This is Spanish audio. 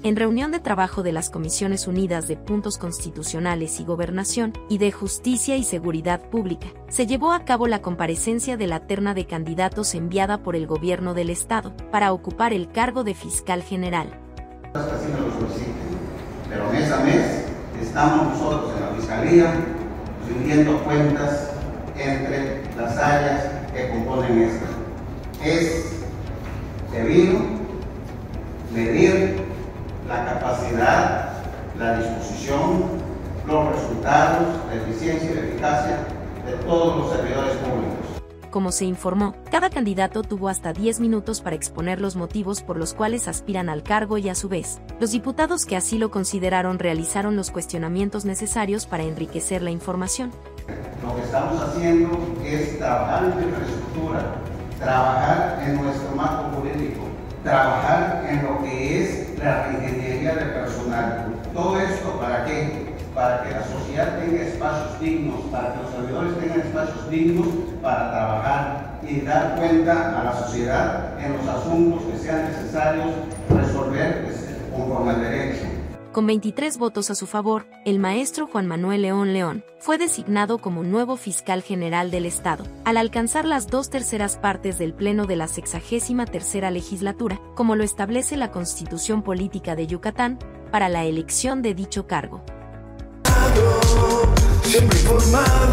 En reunión de trabajo de las Comisiones Unidas de Puntos Constitucionales y Gobernación y de Justicia y Seguridad Pública, se llevó a cabo la comparecencia de la terna de candidatos enviada por el Gobierno del Estado para ocupar el cargo de fiscal general. Pero mes a mes estamos nosotros en la Fiscalía rindiendo cuentas entre las áreas que componen esta. Es debido medir la capacidad, la disposición, los resultados, la eficiencia y la eficacia de todos los servidores públicos. Como se informó, cada candidato tuvo hasta 10 minutos para exponer los motivos por los cuales aspiran al cargo y a su vez, los diputados que así lo consideraron realizaron los cuestionamientos necesarios para enriquecer la información. Lo que estamos haciendo es trabajar en la infraestructura, trabajar en nuestro marco jurídico, trabajar en lo que es la ingeniería de personal. ¿Todo esto para qué? Para que la sociedad tenga espacios dignos, para que los servidores tengan espacios dignos para trabajar y dar cuenta a la sociedad en los asuntos que sean necesarios resolver conforme al derecho. Con 23 votos a su favor, el maestro Juan Manuel León León fue designado como nuevo fiscal general del Estado, al alcanzar las 2/3 partes del Pleno de la 63ª legislatura, como lo establece la Constitución Política de Yucatán, para la elección de dicho cargo. Siempre informado.